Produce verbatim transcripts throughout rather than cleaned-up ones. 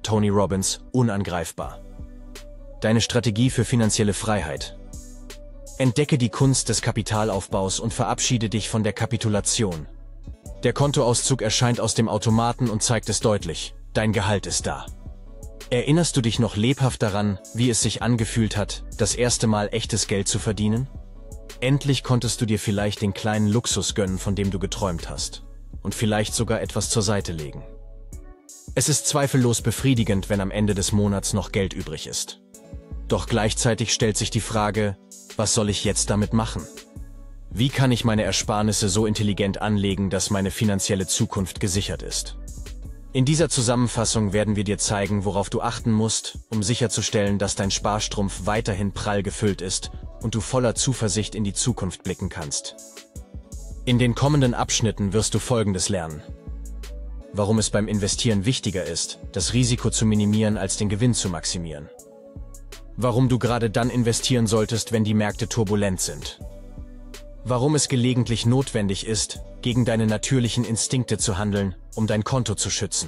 Tony Robbins, unangreifbar. Deine Strategie für finanzielle Freiheit. Entdecke die Kunst des Kapitalaufbaus und verabschiede dich von der Kapitulation. Der Kontoauszug erscheint aus dem Automaten und zeigt es deutlich: Dein Gehalt ist da. Erinnerst du dich noch lebhaft daran, wie es sich angefühlt hat, das erste Mal echtes Geld zu verdienen? Endlich konntest du dir vielleicht den kleinen Luxus gönnen, von dem du geträumt hast. Und vielleicht sogar etwas zur Seite legen. Es ist zweifellos befriedigend, wenn am Ende des Monats noch Geld übrig ist. Doch gleichzeitig stellt sich die Frage: Was soll ich jetzt damit machen? Wie kann ich meine Ersparnisse so intelligent anlegen, dass meine finanzielle Zukunft gesichert ist? In dieser Zusammenfassung werden wir dir zeigen, worauf du achten musst, um sicherzustellen, dass dein Sparstrumpf weiterhin prall gefüllt ist und du voller Zuversicht in die Zukunft blicken kannst. In den kommenden Abschnitten wirst du Folgendes lernen: Warum es beim Investieren wichtiger ist, das Risiko zu minimieren als den Gewinn zu maximieren. Warum du gerade dann investieren solltest, wenn die Märkte turbulent sind. Warum es gelegentlich notwendig ist, gegen deine natürlichen Instinkte zu handeln, um dein Konto zu schützen.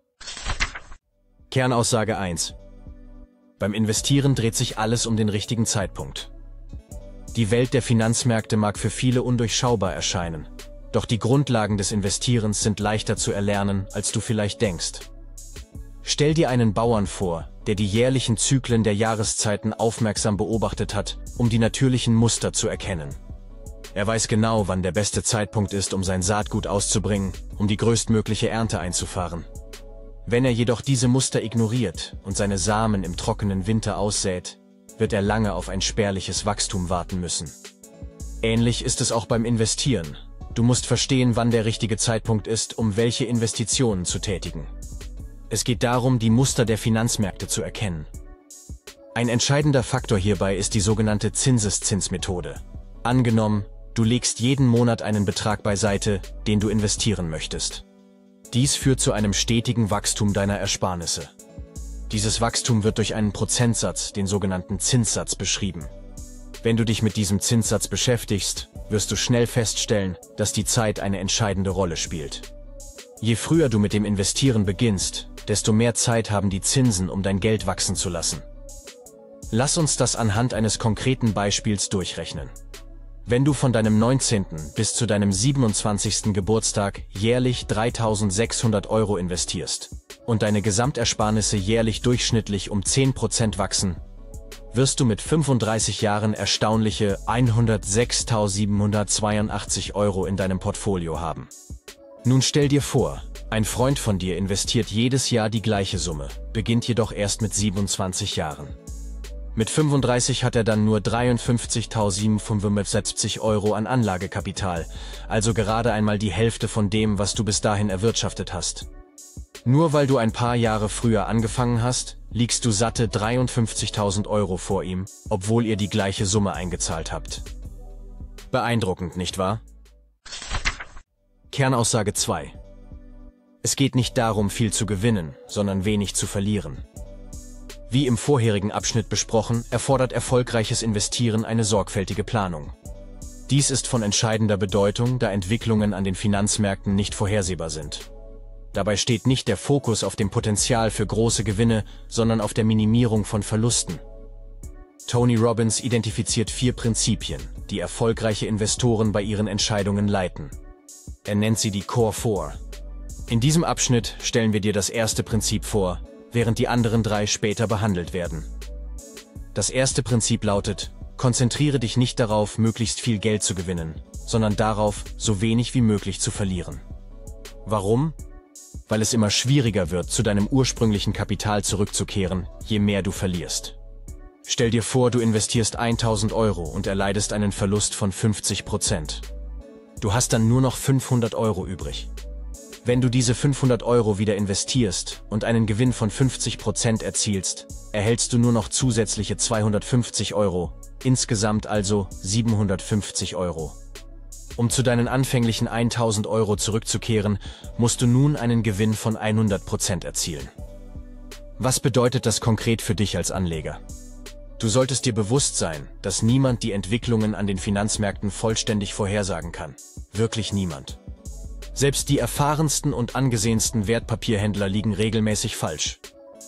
Kernaussage eins. Beim Investieren dreht sich alles um den richtigen Zeitpunkt. Die Welt der Finanzmärkte mag für viele undurchschaubar erscheinen, doch die Grundlagen des Investierens sind leichter zu erlernen, als du vielleicht denkst. Stell dir einen Bauern vor, der die jährlichen Zyklen der Jahreszeiten aufmerksam beobachtet hat, um die natürlichen Muster zu erkennen. Er weiß genau, wann der beste Zeitpunkt ist, um sein Saatgut auszubringen, um die größtmögliche Ernte einzufahren. Wenn er jedoch diese Muster ignoriert und seine Samen im trockenen Winter aussät, wird er lange auf ein spärliches Wachstum warten müssen. Ähnlich ist es auch beim Investieren. Du musst verstehen, wann der richtige Zeitpunkt ist, um welche Investitionen zu tätigen. Es geht darum, die Muster der Finanzmärkte zu erkennen. Ein entscheidender Faktor hierbei ist die sogenannte Zinseszinsmethode. Angenommen, du legst jeden Monat einen Betrag beiseite, den du investieren möchtest. Dies führt zu einem stetigen Wachstum deiner Ersparnisse. Dieses Wachstum wird durch einen Prozentsatz, den sogenannten Zinssatz, beschrieben. Wenn du dich mit diesem Zinssatz beschäftigst, wirst du schnell feststellen, dass die Zeit eine entscheidende Rolle spielt. Je früher du mit dem Investieren beginnst, desto mehr Zeit haben die Zinsen, um dein Geld wachsen zu lassen. Lass uns das anhand eines konkreten Beispiels durchrechnen. Wenn du von deinem neunzehnten bis zu deinem siebenundzwanzigsten Geburtstag jährlich dreitausendsechshundert Euro investierst und deine Gesamtersparnisse jährlich durchschnittlich um zehn Prozent wachsen, wirst du mit fünfunddreißig Jahren erstaunliche hundertsechstausendsiebenhundertzweiundachtzig Euro in deinem Portfolio haben. Nun stell dir vor, ein Freund von dir investiert jedes Jahr die gleiche Summe, beginnt jedoch erst mit siebenundzwanzig Jahren. Mit fünfunddreißig hat er dann nur dreiundfünfzigtausendsiebenhundertfünfundsiebzig Euro an Anlagekapital, also gerade einmal die Hälfte von dem, was du bis dahin erwirtschaftet hast. Nur weil du ein paar Jahre früher angefangen hast, liegst du satte dreiundfünfzigtausend Euro vor ihm, obwohl ihr die gleiche Summe eingezahlt habt. Beeindruckend, nicht wahr? Kernaussage zwei. Es geht nicht darum, viel zu gewinnen, sondern wenig zu verlieren. Wie im vorherigen Abschnitt besprochen, erfordert erfolgreiches Investieren eine sorgfältige Planung. Dies ist von entscheidender Bedeutung, da Entwicklungen an den Finanzmärkten nicht vorhersehbar sind. Dabei steht nicht der Fokus auf dem Potenzial für große Gewinne, sondern auf der Minimierung von Verlusten. Tony Robbins identifiziert vier Prinzipien, die erfolgreiche Investoren bei ihren Entscheidungen leiten. Er nennt sie die Core Four. In diesem Abschnitt stellen wir dir das erste Prinzip vor, während die anderen drei später behandelt werden. Das erste Prinzip lautet: Konzentriere dich nicht darauf, möglichst viel Geld zu gewinnen, sondern darauf, so wenig wie möglich zu verlieren. Warum? Weil es immer schwieriger wird, zu deinem ursprünglichen Kapital zurückzukehren, je mehr du verlierst. Stell dir vor, du investierst tausend Euro und erleidest einen Verlust von fünfzig Prozent. Du hast dann nur noch fünfhundert Euro übrig. Wenn du diese fünfhundert Euro wieder investierst und einen Gewinn von fünfzig Prozent erzielst, erhältst du nur noch zusätzliche zweihundertfünfzig Euro, insgesamt also siebenhundertfünfzig Euro. Um zu deinen anfänglichen tausend Euro zurückzukehren, musst du nun einen Gewinn von hundert Prozent erzielen. Was bedeutet das konkret für dich als Anleger? Du solltest dir bewusst sein, dass niemand die Entwicklungen an den Finanzmärkten vollständig vorhersagen kann. Wirklich niemand. Selbst die erfahrensten und angesehensten Wertpapierhändler liegen regelmäßig falsch.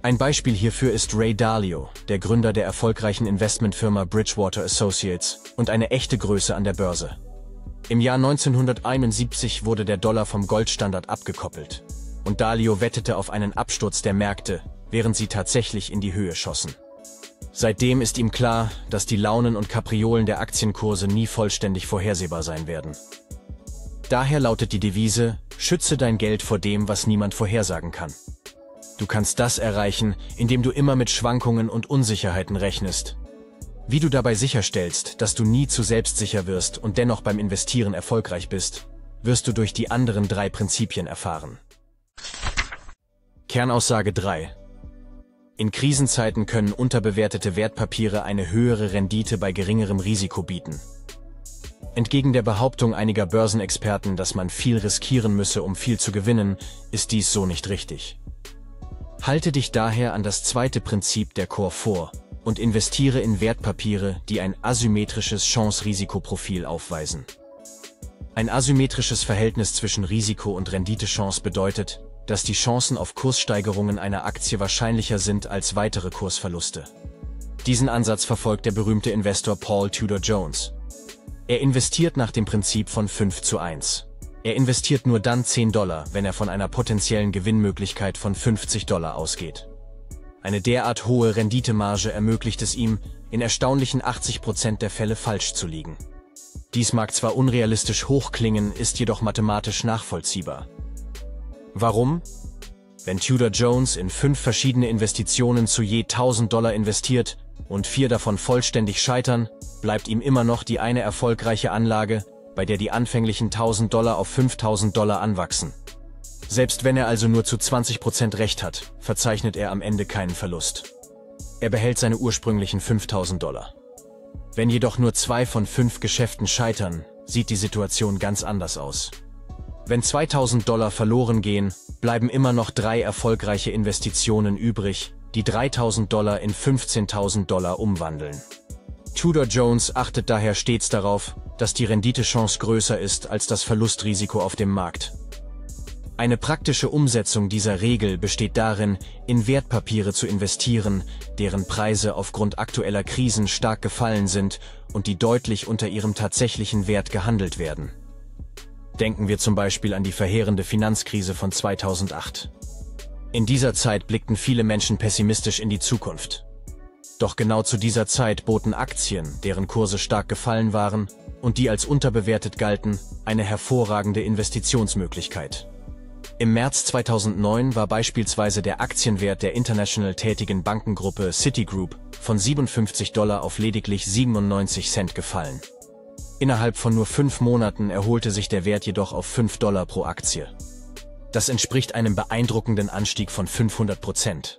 Ein Beispiel hierfür ist Ray Dalio, der Gründer der erfolgreichen Investmentfirma Bridgewater Associates und eine echte Größe an der Börse. Im Jahr neunzehnhunderteinundsiebzig wurde der Dollar vom Goldstandard abgekoppelt und Dalio wettete auf einen Absturz der Märkte, während sie tatsächlich in die Höhe schossen. Seitdem ist ihm klar, dass die Launen und Kapriolen der Aktienkurse nie vollständig vorhersehbar sein werden. Daher lautet die Devise: Schütze dein Geld vor dem, was niemand vorhersagen kann. Du kannst das erreichen, indem du immer mit Schwankungen und Unsicherheiten rechnest. Wie du dabei sicherstellst, dass du nie zu selbstsicher wirst und dennoch beim Investieren erfolgreich bist, wirst du durch die anderen drei Prinzipien erfahren. Kernaussage drei. In Krisenzeiten können unterbewertete Wertpapiere eine höhere Rendite bei geringerem Risiko bieten. Entgegen der Behauptung einiger Börsenexperten, dass man viel riskieren müsse, um viel zu gewinnen, ist dies so nicht richtig. Halte dich daher an das zweite Prinzip der Core vier und investiere in Wertpapiere, die ein asymmetrisches Chance-Risiko-Profil aufweisen. Ein asymmetrisches Verhältnis zwischen Risiko und Renditechance bedeutet, dass die Chancen auf Kurssteigerungen einer Aktie wahrscheinlicher sind als weitere Kursverluste. Diesen Ansatz verfolgt der berühmte Investor Paul Tudor Jones. Er investiert nach dem Prinzip von fünf zu eins. Er investiert nur dann zehn Dollar, wenn er von einer potenziellen Gewinnmöglichkeit von fünfzig Dollar ausgeht. Eine derart hohe Renditemarge ermöglicht es ihm, in erstaunlichen achtzig Prozent der Fälle falsch zu liegen. Dies mag zwar unrealistisch hoch klingen, ist jedoch mathematisch nachvollziehbar. Warum? Wenn Tudor Jones in fünf verschiedene Investitionen zu je tausend Dollar investiert und vier davon vollständig scheitern, bleibt ihm immer noch die eine erfolgreiche Anlage, bei der die anfänglichen tausend Dollar auf fünftausend Dollar anwachsen. Selbst wenn er also nur zu zwanzig Prozent Recht hat, verzeichnet er am Ende keinen Verlust. Er behält seine ursprünglichen fünftausend Dollar. Wenn jedoch nur zwei von fünf Geschäften scheitern, sieht die Situation ganz anders aus. Wenn zweitausend Dollar verloren gehen, bleiben immer noch drei erfolgreiche Investitionen übrig, die dreitausend Dollar in fünfzehntausend Dollar umwandeln. Tudor Jones achtet daher stets darauf, dass die Renditechance größer ist als das Verlustrisiko auf dem Markt. Eine praktische Umsetzung dieser Regel besteht darin, in Wertpapiere zu investieren, deren Preise aufgrund aktueller Krisen stark gefallen sind und die deutlich unter ihrem tatsächlichen Wert gehandelt werden. Denken wir zum Beispiel an die verheerende Finanzkrise von zweitausendacht. In dieser Zeit blickten viele Menschen pessimistisch in die Zukunft. Doch genau zu dieser Zeit boten Aktien, deren Kurse stark gefallen waren und die als unterbewertet galten, eine hervorragende Investitionsmöglichkeit. Im März zweitausendneun war beispielsweise der Aktienwert der international tätigen Bankengruppe Citigroup von siebenundfünfzig Dollar auf lediglich siebenundneunzig Cent gefallen. Innerhalb von nur fünf Monaten erholte sich der Wert jedoch auf fünf Dollar pro Aktie. Das entspricht einem beeindruckenden Anstieg von fünfhundert Prozent.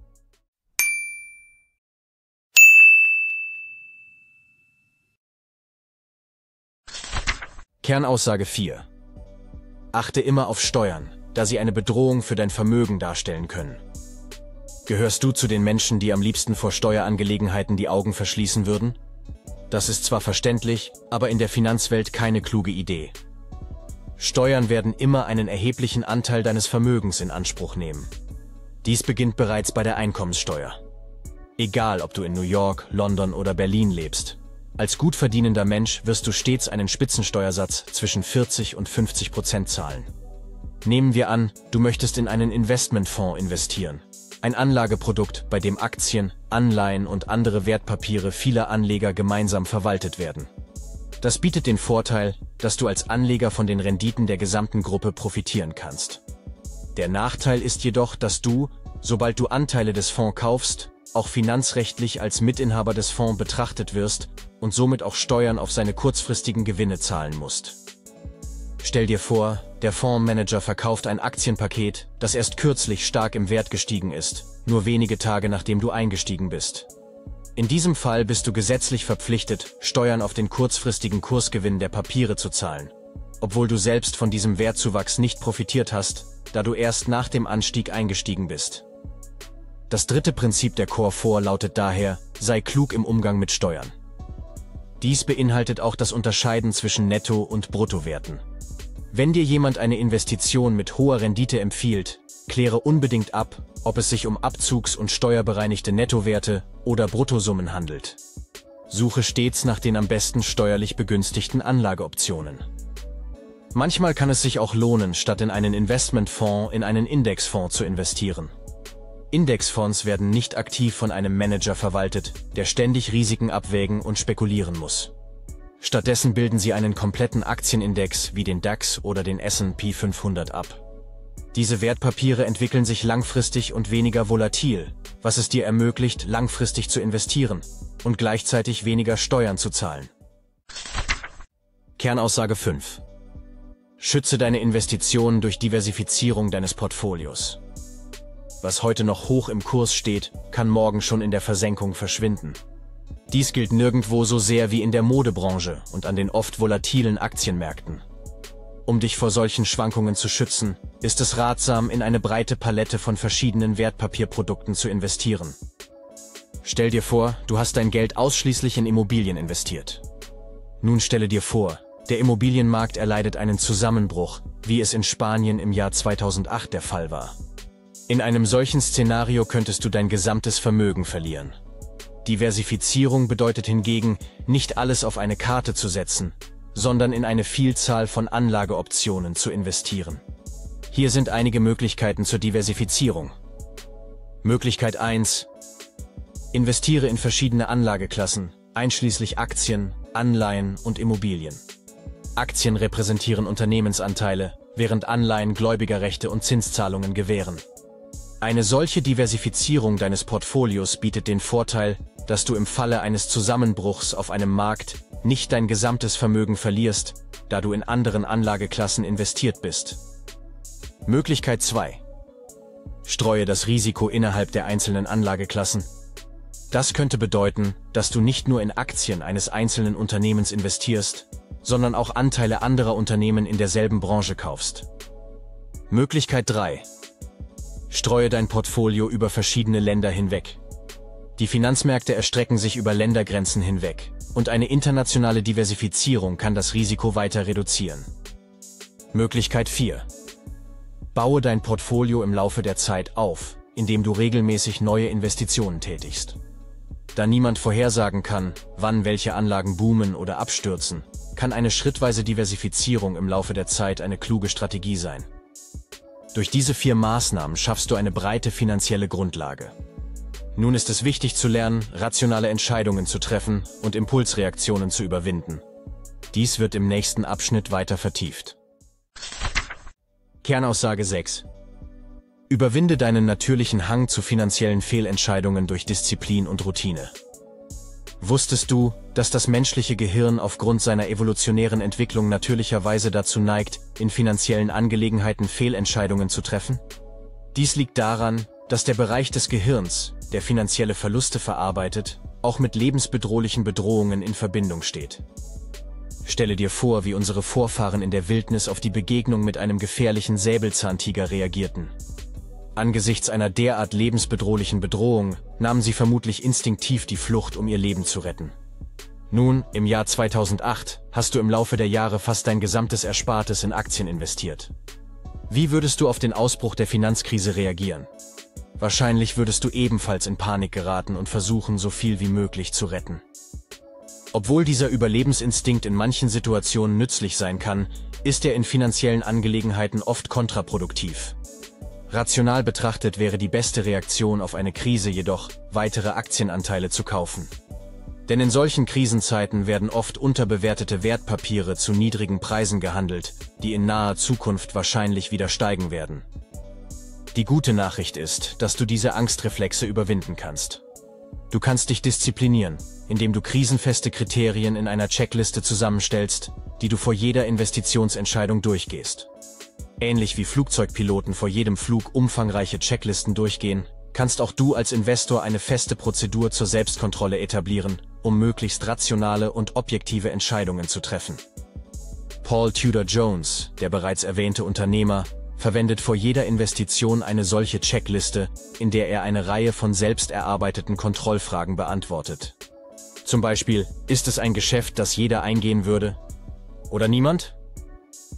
Kernaussage vier. Achte immer auf Steuern, da sie eine Bedrohung für dein Vermögen darstellen können. Gehörst du zu den Menschen, die am liebsten vor Steuerangelegenheiten die Augen verschließen würden? Das ist zwar verständlich, aber in der Finanzwelt keine kluge Idee. Steuern werden immer einen erheblichen Anteil deines Vermögens in Anspruch nehmen. Dies beginnt bereits bei der Einkommenssteuer. Egal, ob du in New York, London oder Berlin lebst. Als gut verdienender Mensch wirst du stets einen Spitzensteuersatz zwischen vierzig und fünfzig Prozent zahlen. Nehmen wir an, du möchtest in einen Investmentfonds investieren. Ein Anlageprodukt, bei dem Aktien, Anleihen und andere Wertpapiere vieler Anleger gemeinsam verwaltet werden. Das bietet den Vorteil, dass du als Anleger von den Renditen der gesamten Gruppe profitieren kannst. Der Nachteil ist jedoch, dass du, sobald du Anteile des Fonds kaufst, auch finanzrechtlich als Mitinhaber des Fonds betrachtet wirst und somit auch Steuern auf seine kurzfristigen Gewinne zahlen musst. Stell dir vor, der Fondsmanager verkauft ein Aktienpaket, das erst kürzlich stark im Wert gestiegen ist, nur wenige Tage nachdem du eingestiegen bist. In diesem Fall bist du gesetzlich verpflichtet, Steuern auf den kurzfristigen Kursgewinn der Papiere zu zahlen, obwohl du selbst von diesem Wertzuwachs nicht profitiert hast, da du erst nach dem Anstieg eingestiegen bist. Das dritte Prinzip der Core vier lautet daher: sei klug im Umgang mit Steuern. Dies beinhaltet auch das Unterscheiden zwischen Netto- und Bruttowerten. Wenn dir jemand eine Investition mit hoher Rendite empfiehlt, kläre unbedingt ab, ob es sich um abzugs- und steuerbereinigte Nettowerte oder Bruttosummen handelt. Suche stets nach den am besten steuerlich begünstigten Anlageoptionen. Manchmal kann es sich auch lohnen, statt in einen Investmentfonds in einen Indexfonds zu investieren. Indexfonds werden nicht aktiv von einem Manager verwaltet, der ständig Risiken abwägen und spekulieren muss. Stattdessen bilden sie einen kompletten Aktienindex wie den DAX oder den S und P fünfhundert ab. Diese Wertpapiere entwickeln sich langfristig und weniger volatil, was es dir ermöglicht, langfristig zu investieren und gleichzeitig weniger Steuern zu zahlen. Kernaussage fünf. Schütze deine Investitionen durch Diversifizierung deines Portfolios. Was heute noch hoch im Kurs steht, kann morgen schon in der Versenkung verschwinden. Dies gilt nirgendwo so sehr wie in der Modebranche und an den oft volatilen Aktienmärkten. Um dich vor solchen Schwankungen zu schützen, ist es ratsam, in eine breite Palette von verschiedenen Wertpapierprodukten zu investieren. Stell dir vor, du hast dein Geld ausschließlich in Immobilien investiert. Nun stelle dir vor, der Immobilienmarkt erleidet einen Zusammenbruch, wie es in Spanien im Jahr zweitausendacht der Fall war. In einem solchen Szenario könntest du dein gesamtes Vermögen verlieren. Diversifizierung bedeutet hingegen, nicht alles auf eine Karte zu setzen, sondern in eine Vielzahl von Anlageoptionen zu investieren. Hier sind einige Möglichkeiten zur Diversifizierung. Möglichkeit eins. Investiere in verschiedene Anlageklassen, einschließlich Aktien, Anleihen und Immobilien. Aktien repräsentieren Unternehmensanteile, während Anleihen Gläubigerrechte und Zinszahlungen gewähren. Eine solche Diversifizierung deines Portfolios bietet den Vorteil, dass du im Falle eines Zusammenbruchs auf einem Markt nicht dein gesamtes Vermögen verlierst, da du in anderen Anlageklassen investiert bist. Möglichkeit zwei. Streue das Risiko innerhalb der einzelnen Anlageklassen. Das könnte bedeuten, dass du nicht nur in Aktien eines einzelnen Unternehmens investierst, sondern auch Anteile anderer Unternehmen in derselben Branche kaufst. Möglichkeit drei. Streue dein Portfolio über verschiedene Länder hinweg. Die Finanzmärkte erstrecken sich über Ländergrenzen hinweg, und eine internationale Diversifizierung kann das Risiko weiter reduzieren. Möglichkeit vier. Baue dein Portfolio im Laufe der Zeit auf, indem du regelmäßig neue Investitionen tätigst. Da niemand vorhersagen kann, wann welche Anlagen boomen oder abstürzen, kann eine schrittweise Diversifizierung im Laufe der Zeit eine kluge Strategie sein. Durch diese vier Maßnahmen schaffst du eine breite finanzielle Grundlage. Nun ist es wichtig zu lernen, rationale Entscheidungen zu treffen und Impulsreaktionen zu überwinden. Dies wird im nächsten Abschnitt weiter vertieft. Kernaussage sechs. Überwinde deinen natürlichen Hang zu finanziellen Fehlentscheidungen durch Disziplin und Routine. Wusstest du, dass das menschliche Gehirn aufgrund seiner evolutionären Entwicklung natürlicherweise dazu neigt, in finanziellen Angelegenheiten Fehlentscheidungen zu treffen? Dies liegt daran, dass der Bereich des Gehirns, der finanzielle Verluste verarbeitet, auch mit lebensbedrohlichen Bedrohungen in Verbindung steht. Stelle dir vor, wie unsere Vorfahren in der Wildnis auf die Begegnung mit einem gefährlichen Säbelzahntiger reagierten. Angesichts einer derart lebensbedrohlichen Bedrohung nahmen sie vermutlich instinktiv die Flucht, um ihr Leben zu retten. Nun, im Jahr zweitausendacht, hast du im Laufe der Jahre fast dein gesamtes Erspartes in Aktien investiert. Wie würdest du auf den Ausbruch der Finanzkrise reagieren? Wahrscheinlich würdest du ebenfalls in Panik geraten und versuchen, so viel wie möglich zu retten. Obwohl dieser Überlebensinstinkt in manchen Situationen nützlich sein kann, ist er in finanziellen Angelegenheiten oft kontraproduktiv. Rational betrachtet wäre die beste Reaktion auf eine Krise jedoch, weitere Aktienanteile zu kaufen. Denn in solchen Krisenzeiten werden oft unterbewertete Wertpapiere zu niedrigen Preisen gehandelt, die in naher Zukunft wahrscheinlich wieder steigen werden. Die gute Nachricht ist, dass du diese Angstreflexe überwinden kannst. Du kannst dich disziplinieren, indem du krisenfeste Kriterien in einer Checkliste zusammenstellst, die du vor jeder Investitionsentscheidung durchgehst. Ähnlich wie Flugzeugpiloten vor jedem Flug umfangreiche Checklisten durchgehen, kannst auch du als Investor eine feste Prozedur zur Selbstkontrolle etablieren, um möglichst rationale und objektive Entscheidungen zu treffen. Paul Tudor Jones, der bereits erwähnte Unternehmer, verwendet vor jeder Investition eine solche Checkliste, in der er eine Reihe von selbst erarbeiteten Kontrollfragen beantwortet. Zum Beispiel, ist es ein Geschäft, das jeder eingehen würde? Oder niemand?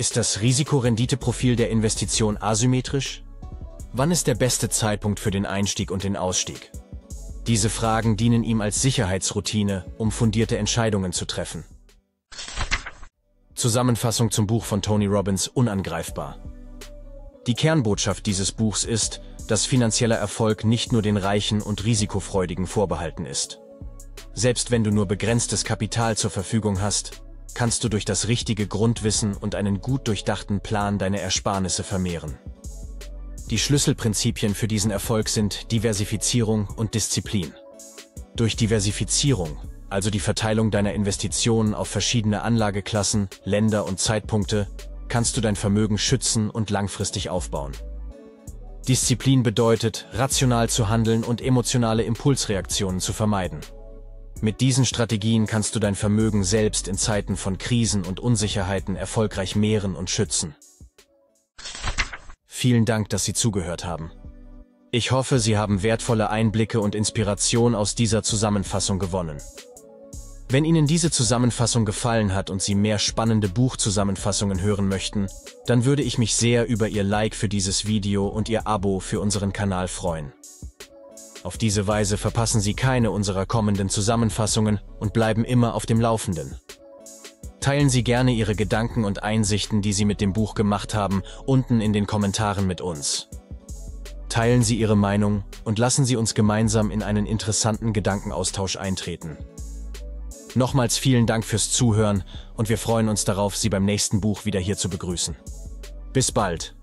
Ist das Risikorenditeprofil der Investition asymmetrisch? Wann ist der beste Zeitpunkt für den Einstieg und den Ausstieg? Diese Fragen dienen ihm als Sicherheitsroutine, um fundierte Entscheidungen zu treffen. Zusammenfassung zum Buch von Tony Robbins Unangreifbar. Die Kernbotschaft dieses Buchs ist, dass finanzieller Erfolg nicht nur den Reichen und Risikofreudigen vorbehalten ist. Selbst wenn du nur begrenztes Kapital zur Verfügung hast, kannst du durch das richtige Grundwissen und einen gut durchdachten Plan deine Ersparnisse vermehren. Die Schlüsselprinzipien für diesen Erfolg sind Diversifizierung und Disziplin. Durch Diversifizierung, also die Verteilung deiner Investitionen auf verschiedene Anlageklassen, Länder und Zeitpunkte, kannst du dein Vermögen schützen und langfristig aufbauen. Disziplin bedeutet, rational zu handeln und emotionale Impulsreaktionen zu vermeiden. Mit diesen Strategien kannst du dein Vermögen selbst in Zeiten von Krisen und Unsicherheiten erfolgreich mehren und schützen. Vielen Dank, dass Sie zugehört haben. Ich hoffe, Sie haben wertvolle Einblicke und Inspiration aus dieser Zusammenfassung gewonnen. Wenn Ihnen diese Zusammenfassung gefallen hat und Sie mehr spannende Buchzusammenfassungen hören möchten, dann würde ich mich sehr über Ihr Like für dieses Video und Ihr Abo für unseren Kanal freuen. Auf diese Weise verpassen Sie keine unserer kommenden Zusammenfassungen und bleiben immer auf dem Laufenden. Teilen Sie gerne Ihre Gedanken und Einsichten, die Sie mit dem Buch gemacht haben, unten in den Kommentaren mit uns. Teilen Sie Ihre Meinung und lassen Sie uns gemeinsam in einen interessanten Gedankenaustausch eintreten. Nochmals vielen Dank fürs Zuhören und wir freuen uns darauf, Sie beim nächsten Buch wieder hier zu begrüßen. Bis bald!